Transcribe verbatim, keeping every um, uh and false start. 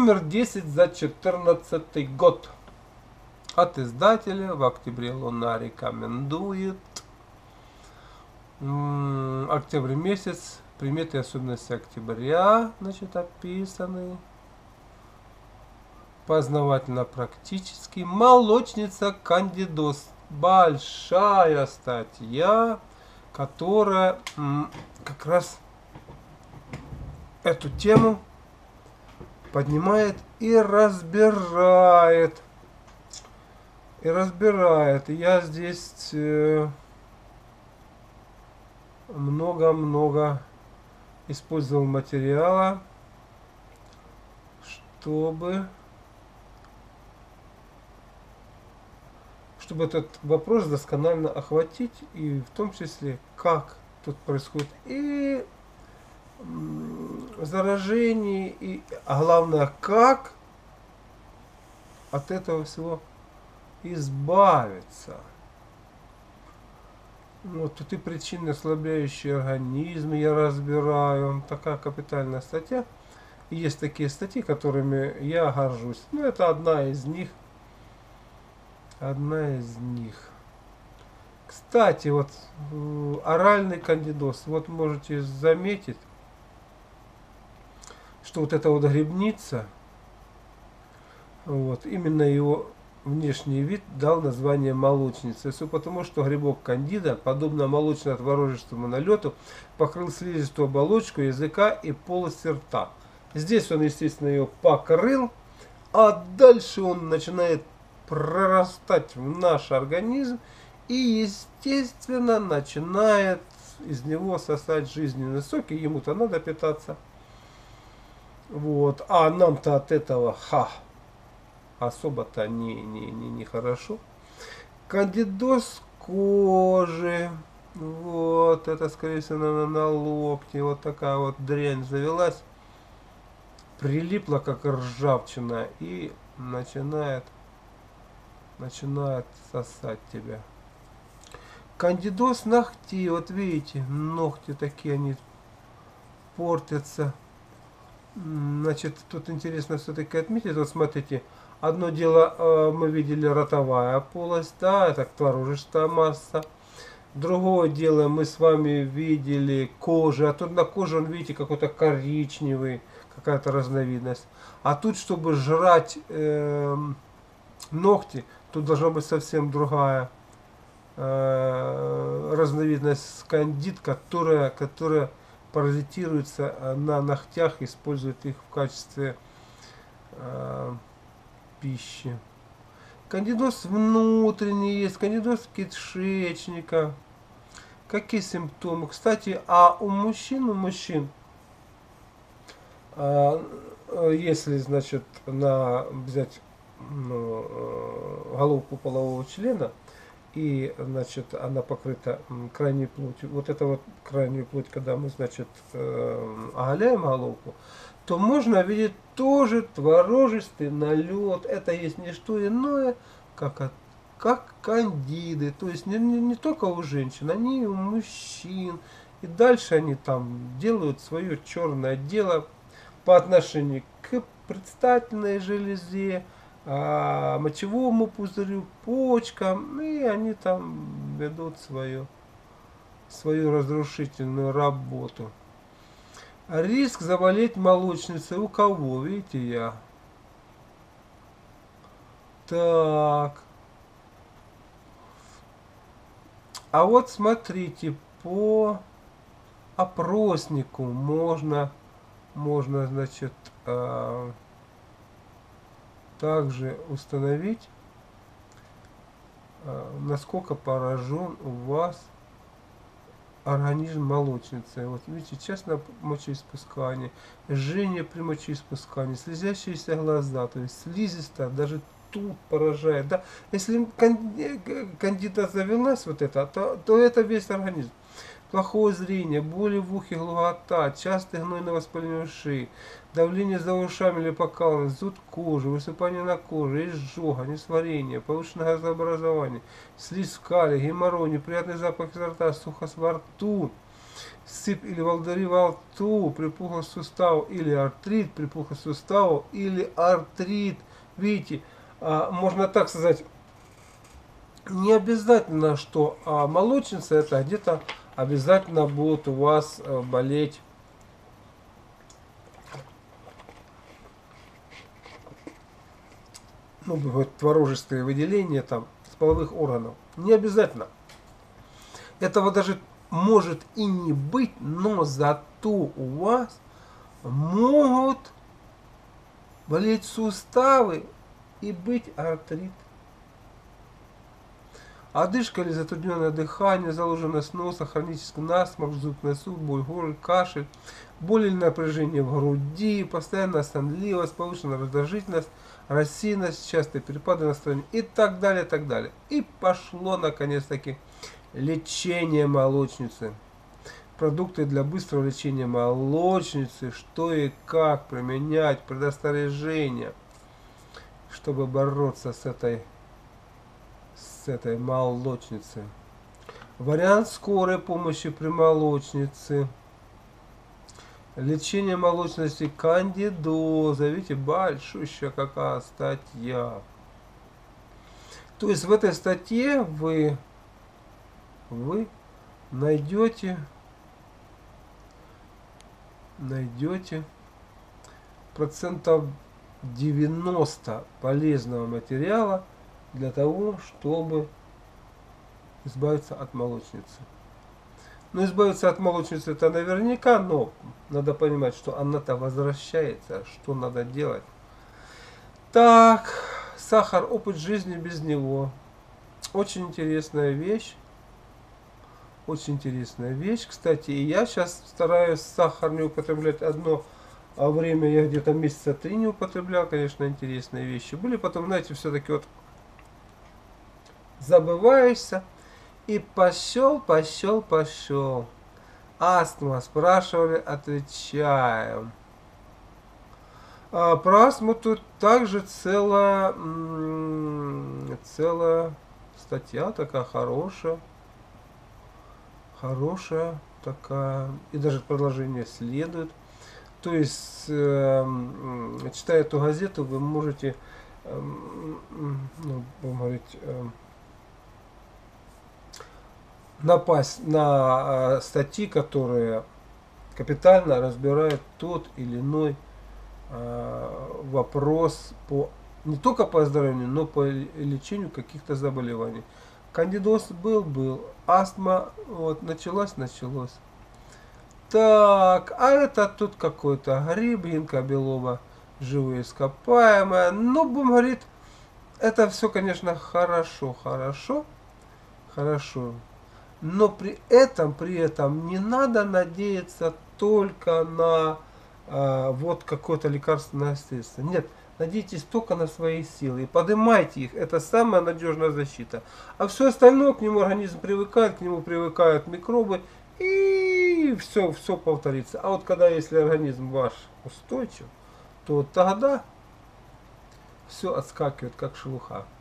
номер десять за четырнадцатый год. От издателя в октябре Луна рекомендует. М, Октябрь месяц. Приметы и особенности октября, значит, описаны. Познавательно-практический. Молочница Кандидоз. Большая статья, которая м, как раз эту тему поднимает и разбирает. И разбирает. Я здесь много-много использовал материала, чтобы чтобы этот вопрос досконально охватить, и в том числе, как тут происходит и заражение, и, а главное, как от этого всего избавиться. Вот тут и причины, ослабляющие организм, я разбираю. Такая капитальная статья. И есть такие статьи, которыми я горжусь. Ну, это одна из них. Одна из них. Кстати, вот оральный кандидоз. Вот можете заметить, что вот эта вот грибница, вот, именно его внешний вид дал название молочницы. Все потому, что грибок кандида, подобно молочно-творожистому налету, покрыл слизистую оболочку языка и полость рта. Здесь он, естественно, ее покрыл, а дальше он начинает прорастать в наш организм и, естественно, начинает из него сосать жизненные соки. Ему-то надо питаться. Вот. А нам-то от этого ха! Особо-то не, не, не, не хорошо. Кандидоз кожи. Вот, это, скорее всего, на, на локте. Вот такая вот дрянь завелась. Прилипла, как ржавчина. И начинает, начинает сосать тебя. Кандидоз ногтей. Вот видите, ногти такие, они портятся. Значит, тут интересно все-таки отметить. Вот смотрите. Одно дело, э, мы видели ротовая полость, да, это творожистая масса. Другое дело, мы с вами видели кожу, а тут на коже, он, видите, какой-то коричневый, какая-то разновидность. А тут, чтобы жрать э, ногти, тут должна быть совсем другая э, разновидность кандид, которая, которая паразитируется на ногтях, использует их в качестве э, пищи. Кандидоз внутренний есть, кандидоз кишечника. Какие симптомы? Кстати, а у мужчин, у мужчин, а, если, значит, на, взять ну, головку полового члена, и, значит, она покрыта крайней плотью, вот это вот крайнюю плоть, когда мы, значит, оголяем головку, то можно видеть тоже творожистый налет. Это есть не что иное, как, как кандиды. То есть не, не, не только у женщин, они и у мужчин. И дальше они там делают свое черное дело по отношению к предстательной железе, мочевому пузырю, почкам. И они там ведут свою, свою разрушительную работу. Риск заболеть молочницей у кого? Видите, я. Так. А вот смотрите, по опроснику можно, можно, значит, э, также установить, э, насколько поражен у вас организм молочницы. Вот видите, частное мочеиспускание, жжение при мочеиспускании, слезящиеся глаза, то есть слизистая, даже тут поражает. Да? Если кандида завелась, вот это, то, то это весь организм. Плохое зрение, боли в ухе, глухота, частые гнойно-воспаление ушей, давление за ушами или покалывание, зуд кожи, высыпание на коже, изжога, несварение, повышенное газообразование, слизь в кале, геморрой, неприятный запах изо рта, сухость во рту, сыпь или волдыри во рту, припухлый сустав или артрит, припухлый сустав или артрит. Видите, а, можно так сказать, не обязательно, что а, молочница это где-то обязательно будет у вас а, болеть ну, бывают творожистые выделения там с половых органов. Не обязательно. Этого даже может и не быть, но зато у вас могут болеть суставы и быть артрит. Одышка или затрудненное дыхание, заложенность носа, хронический насморк, зуб в носу, боль в горле, кашель, боль или напряжение в груди, постоянная сонливость, повышенная раздражительность, рассеянность, частые перепады настроения и так далее, и так далее. И пошло наконец-таки лечение молочницы. Продукты для быстрого лечения молочницы, что и как применять, предостережения, чтобы бороться с этой с этой молочницей. Вариант скорой помощи при молочнице. Лечение молочности кандидоза. Видите, большущая какая статья. То есть в этой статье вы, вы найдете, найдете процентов девяносто полезного материала для того, чтобы избавиться от молочницы. Но избавиться от молочницы это наверняка, но надо понимать, что она-то возвращается, что надо делать. Так, сахар, опыт жизни без него. Очень интересная вещь. Очень интересная вещь. Кстати, и я сейчас стараюсь сахар не употреблять одно а время. Я где-то месяца три не употреблял. Конечно, интересные вещи были. Потом, знаете, все-таки вот забываешься. И пошел, пошел, пошел. Астма. Спрашивали, отвечаем. А про астму тут также целая, целая статья такая хорошая. Хорошая такая. И даже продолжение следует. То есть, э, читая эту газету, вы можете, э, ну, будем говорить, э, напасть на э, статьи, которые капитально разбирают тот или иной э, вопрос по не только по оздоровлению, но по лечению каких-то заболеваний. Кандидоз был, был. Астма вот началась, началась. Так, а это тут какой-то гриб, гинка белова, живые ископаемые. Ну, будем говорить, это все, конечно, хорошо, хорошо, хорошо. Но при этом, при этом не надо надеяться только на э, вот какое-то лекарственное средство. Нет, надейтесь только на свои силы и поднимайте их. Это самая надежная защита. А все остальное, к нему организм привыкает, к нему привыкают микробы и все, все повторится. А вот когда если организм ваш устойчив, то тогда все отскакивает как шелуха.